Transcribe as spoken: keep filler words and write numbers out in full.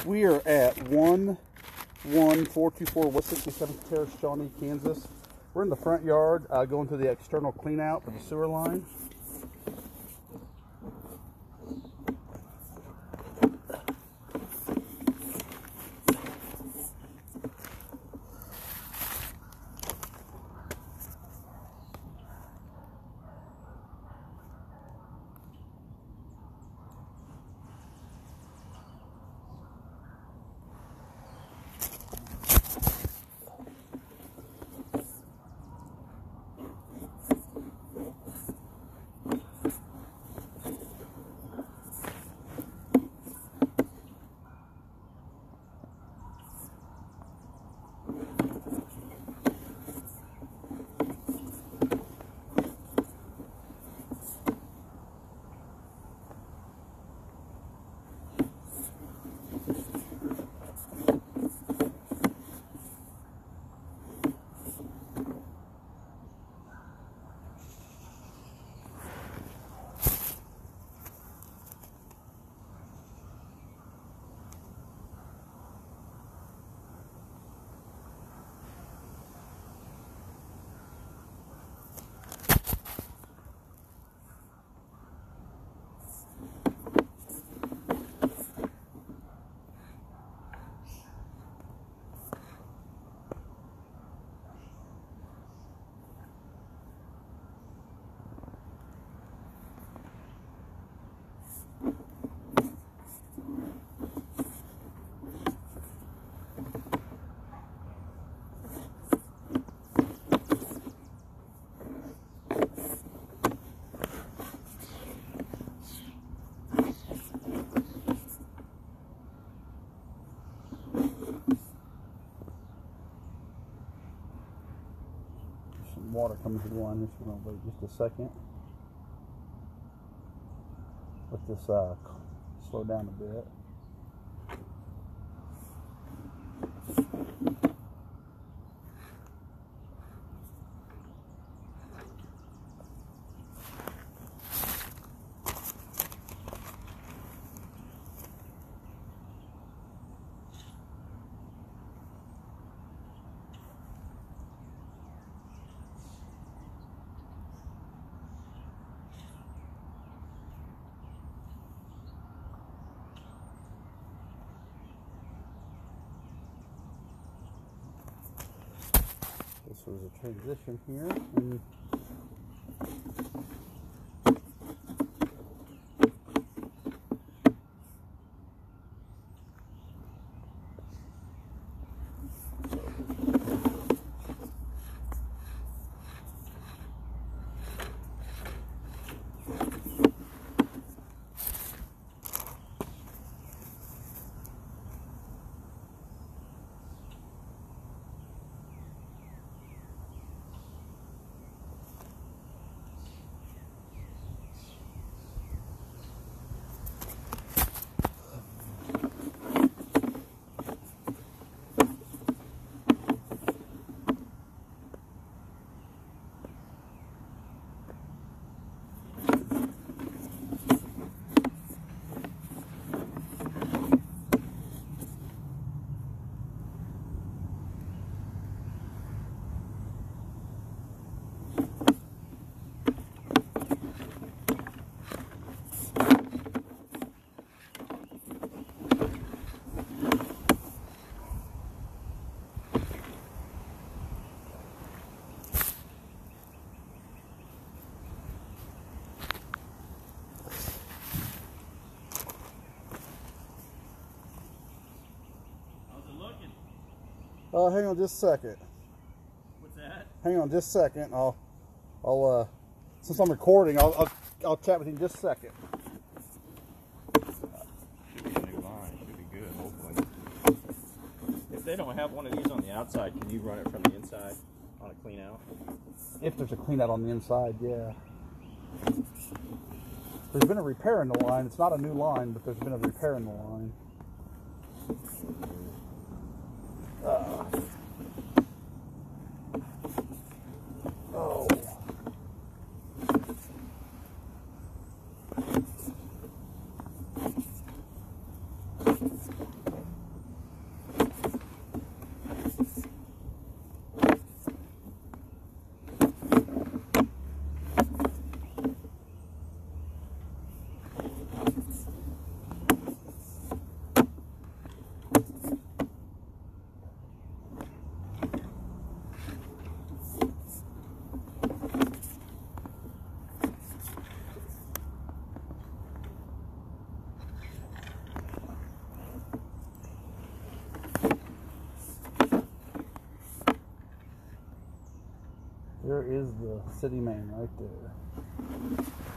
We are at one one four two four West sixty-seventh Terr Shawnee, Kansas. We're in the front yard uh, going to the external clean out for the sewer line. Water coming through the line. Just going to wait just a second. Let this uh, slow down a bit. This was a transition here. And Uh, hang on just a second. What's that? Hang on just a second. I'll, I'll, uh, since I'm recording, I'll, I'll, I'll chat with you in just a second. Should be a new line. Should be good, hopefully. If they don't have one of these on the outside, can you run it from the inside on a clean out? If there's a clean out on the inside, yeah. There's been a repair in the line. It's not a new line, but there's been a repair in the line. Uh, oh. There is the city main right there.